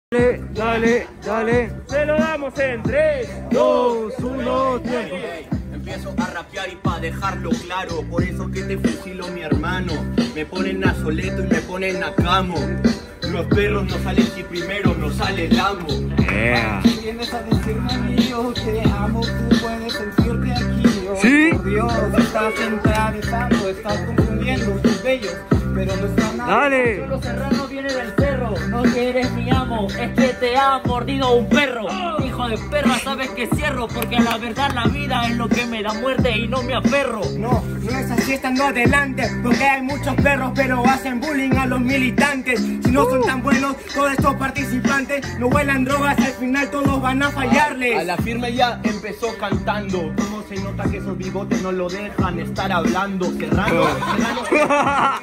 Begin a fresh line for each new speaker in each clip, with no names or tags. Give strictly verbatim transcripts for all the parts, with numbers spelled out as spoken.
Dale, dale, dale.
Se lo damos en tres,
dos, uno, tiempo.
Empiezo a rapear y pa' dejarlo claro, por eso que te fusilo mi hermano. Me ponen a Soleto y me ponen a Camo. Los perros no salen si primero no sale el amo.
Yeah.
Si vienes a decirme amigo que amo, tú puedes sentirte aquí. Oh,
¿Sí?
por Dios, estás centralizando, estás confundiendo tus bellos, pero no está nada.
Dale.
Solo Serrano viene del cerro, no que eres mi amo, es que te ha mordido un perro. Hijo de perra, sabes que cierro, porque la verdad la vida es lo que me da muerte y no me aferro.
No, no es así estando adelante, porque hay muchos perros, pero hacen bullying a los militantes. Si no son tan buenos, todos estos participantes no vuelan drogas, al final todos van a fallarles.
A la firme ya empezó cantando. ¿Cómo se nota que esos bigotes no lo dejan estar hablando? Serrano, Serrano.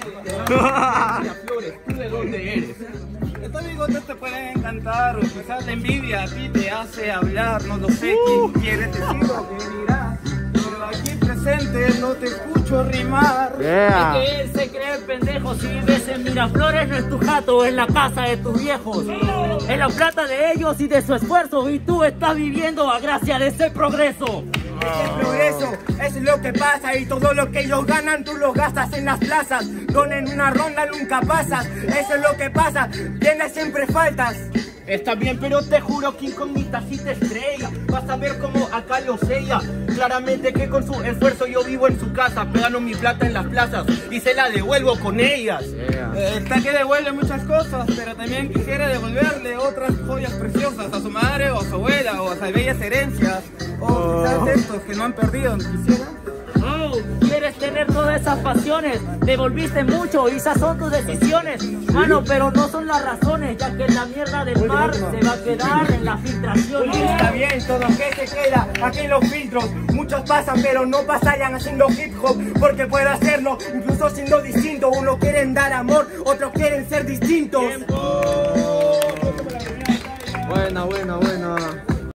Flores, ¿tú de dónde eres?
Estos bigotes te pueden encantar, o quizás la envidia a ti te hace hablar. No lo sé, quién quieres decir o qué dirás, pero aquí presente no te escucho rimar.
Yeah.
Es que él se cree pendejo, si vives en Miraflores no es tu jato, es la casa de tus viejos. Es la plata de ellos y de su esfuerzo, y tú estás viviendo a gracia de ese progreso.
Ese progreso, eso es lo que pasa, y todo lo que ellos ganan tú lo gastas en las plazas, donde en una ronda nunca pasas. Eso es lo que pasa, tienes siempre faltas.
Está bien, pero te juro que incógnita si te estrella. Vas a ver cómo acá lo sella. Claramente que con su esfuerzo yo vivo en su casa, pegando mi plata en las plazas y se la devuelvo con ellas.
Yeah.
Eh, Está que devuelve muchas cosas, pero también quisiera devolverle otras joyas preciosas a su madre o a su abuela, o a esas bellas herencias, o quizás estos que no han perdido, quisiera.
Oh, quieres tener todas esas pasiones, devolviste mucho y esas son tus decisiones, mano, pero no son las razones, ya que la mierda del mar se va a quedar en las filtraciones.
Está bien, todo lo que se queda aquí en los filtros. Muchos pasan, pero no pasarían haciendo hip hop, porque puede hacerlo, incluso siendo distinto. Unos quieren dar amor, otros quieren ser distintos.